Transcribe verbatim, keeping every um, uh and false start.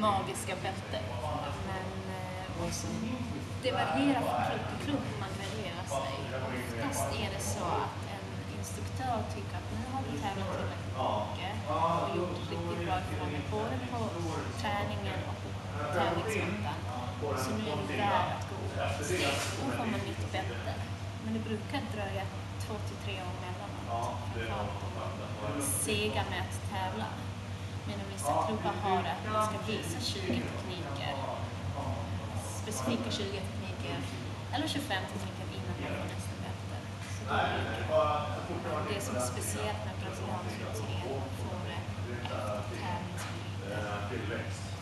magiska bältet. Men eh, också, det varierar från klubb till klubb hur man graderar sig. Oftast är det så att en instruktör tycker att nu har vi tävlat tillräckligt mycket och gjort riktigt bra ifrån det, både på träningen och på tävlingsmattan. Så nu är det där att gå upp steg. Då får man nytt bälte. Men det brukar dröja två till tre år mellanåt. Framförallt sega med att tävla. Medan vissa klubbar har att man ska visa tjugo tekniker. Specifika tjugo tekniker. Eller tjugofem tekniker innan man får nästa bälte. Så det är mycket. Det som är speciellt med brasiliansk är att man får det efter tävlingsminuten.